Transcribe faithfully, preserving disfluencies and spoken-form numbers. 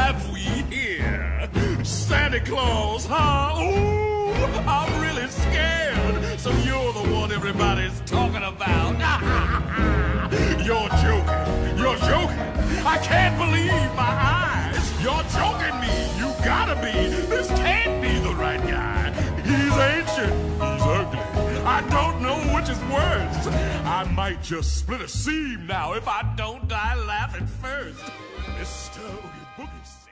have we here? Santa Claus, huh? Ooh, I'm really scared. So you're the one everybody's talking about. You're joking. You're joking. I can't believe my eyes. You're joking me. You gotta be. This can't be the right guy. He's ancient. He's ugly. I don't know which is worse. I might just split a seam now if I don't die laughing first. Mister Oogie Boogie.